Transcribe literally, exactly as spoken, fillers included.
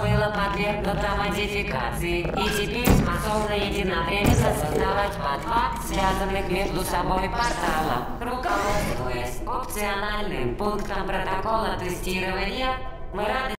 было подвергнуто модификации и теперь способно единовременно создавать по два связанных между собой портала. Руководствуясь опциональным пунктом протокола тестирования, мы рады